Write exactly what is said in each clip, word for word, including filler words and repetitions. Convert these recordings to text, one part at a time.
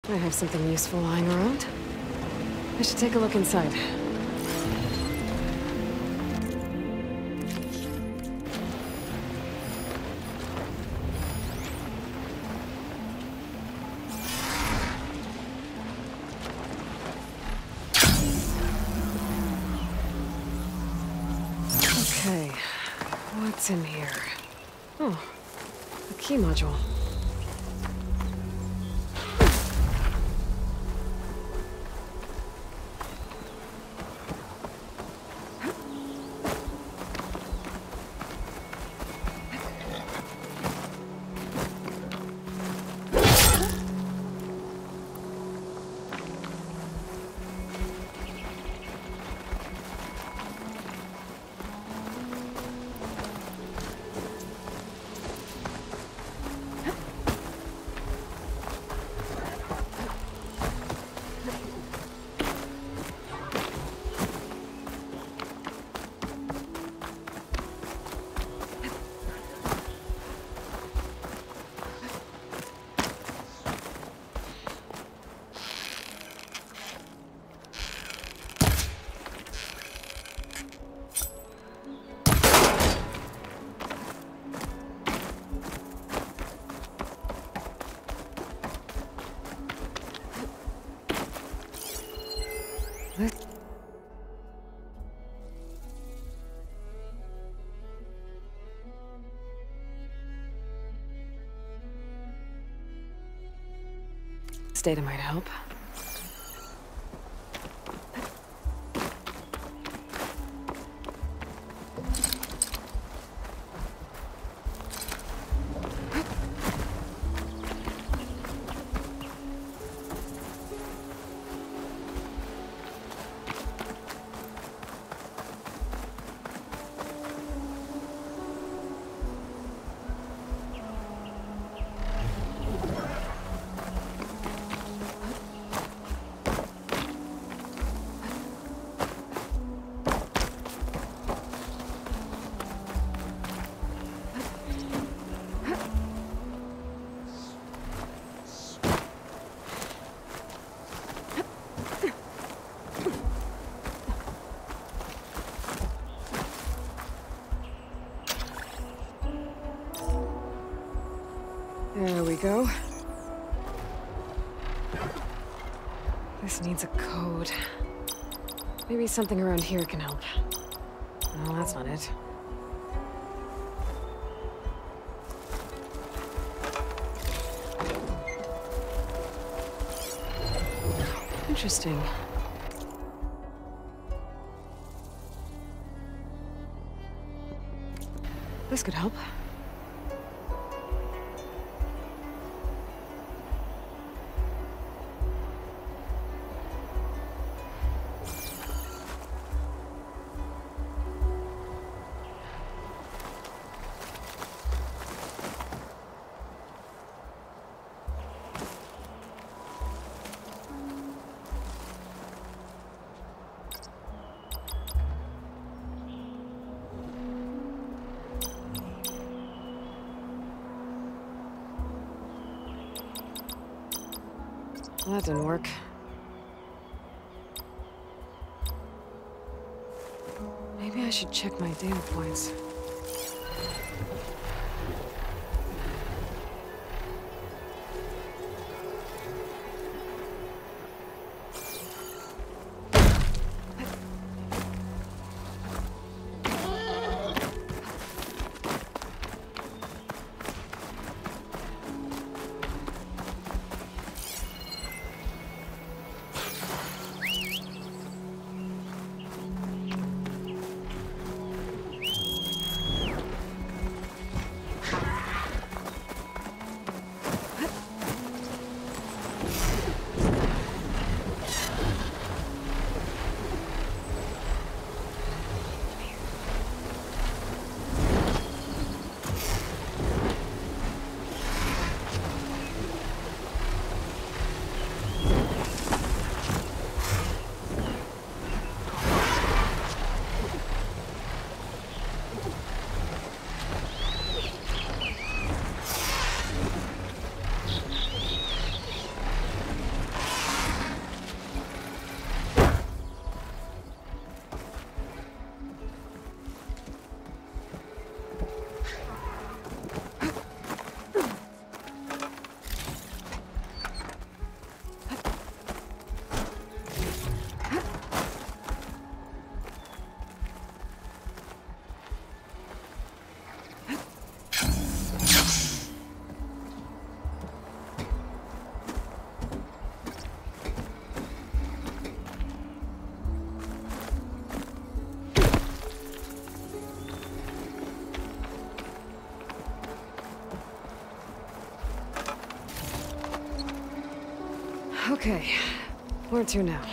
I have something useful lying around. I should take a look inside. Okay, what's in here? Oh, a key module. This data might help. There we go. This needs a code. Maybe something around here can help. No, that's not it. Interesting. This could help. Well, that didn't work. Maybe I should check my data points. Okay, where to now?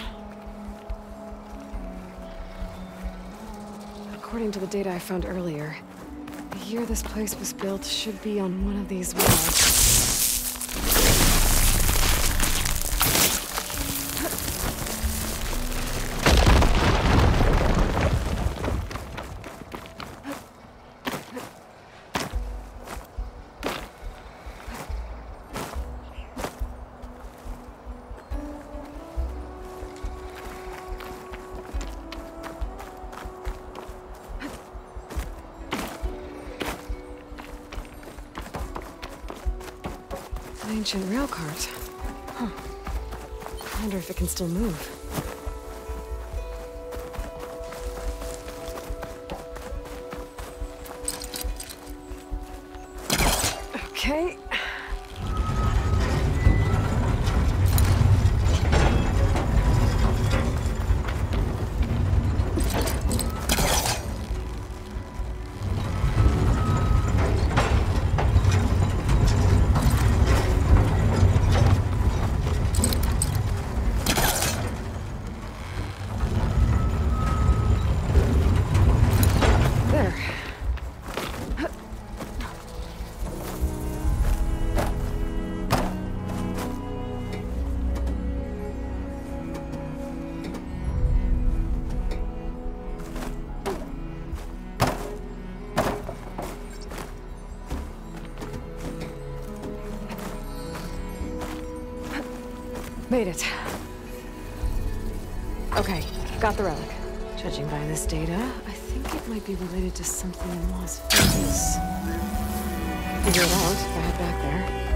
According to the data I found earlier, the year this place was built should be on one of these walls. An ancient rail cart. Huh. I wonder if it can still move. Okay. Made it. Okay, got the relic. Judging by this data, I think it might be related to something in Las Vegas. Figure it out if I head back there.